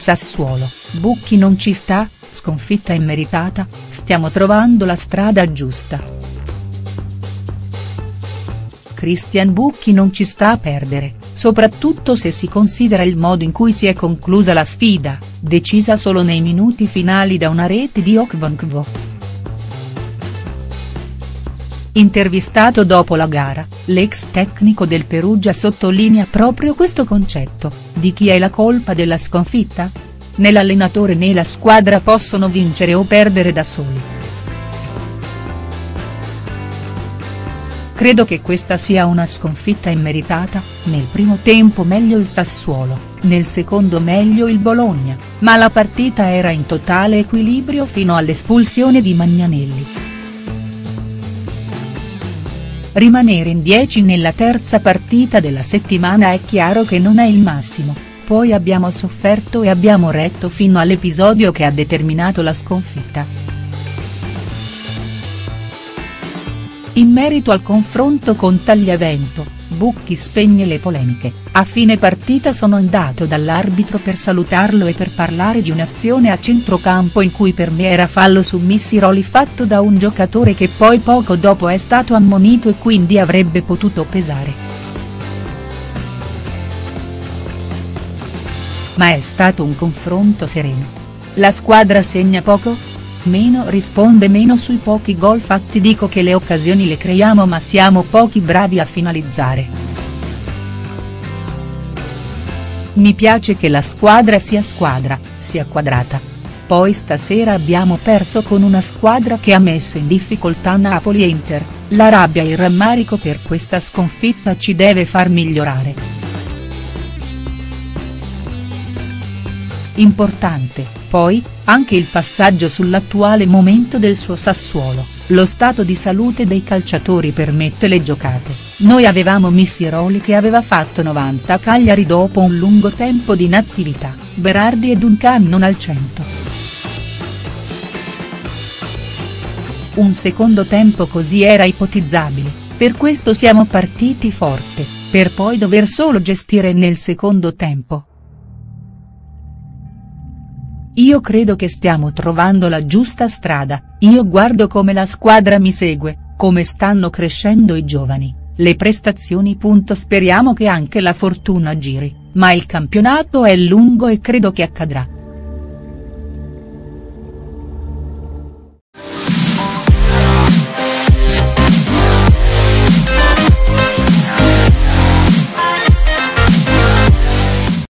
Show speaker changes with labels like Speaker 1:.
Speaker 1: Sassuolo, Bucchi non ci sta, sconfitta immeritata, stiamo trovando la strada giusta. Christian Bucchi non ci sta a perdere, soprattutto se si considera il modo in cui si è conclusa la sfida, decisa solo nei minuti finali da una rete di Okbonkwo. Intervistato dopo la gara, l'ex tecnico del Perugia sottolinea proprio questo concetto: di chi è la colpa della sconfitta? Né l'allenatore né la squadra possono vincere o perdere da soli. Credo che questa sia una sconfitta immeritata, nel primo tempo meglio il Sassuolo, nel secondo meglio il Bologna, ma la partita era in totale equilibrio fino all'espulsione di Magnanelli. Rimanere in 10 nella terza partita della settimana è chiaro che non è il massimo, poi abbiamo sofferto e abbiamo retto fino all'episodio che ha determinato la sconfitta. In merito al confronto con Tagliavento, Bucchi spegne le polemiche: a fine partita sono andato dall'arbitro per salutarlo e per parlare di un'azione a centrocampo in cui per me era fallo su Missiroli fatto da un giocatore che poi poco dopo è stato ammonito e quindi avrebbe potuto pesare. Ma è stato un confronto sereno. La squadra segna poco? Meno risponde meno sui pochi gol fatti. Dico che le occasioni le creiamo ma siamo pochi bravi a finalizzare. Mi piace che la squadra, sia quadrata. Poi stasera abbiamo perso con una squadra che ha messo in difficoltà Napoli e Inter, la rabbia e il rammarico per questa sconfitta ci deve far migliorare. Importante, poi, anche il passaggio sull'attuale momento del suo Sassuolo: lo stato di salute dei calciatori permette le giocate, noi avevamo Missiroli che aveva fatto 90 a Cagliari dopo un lungo tempo di inattività, Berardi e Duncan non al 100. Un secondo tempo così era ipotizzabile, per questo siamo partiti forte, per poi dover solo gestire nel secondo tempo. Io credo che stiamo trovando la giusta strada, io guardo come la squadra mi segue, come stanno crescendo i giovani, le prestazioni. Speriamo che anche la fortuna giri, ma il campionato è lungo e credo che accadrà.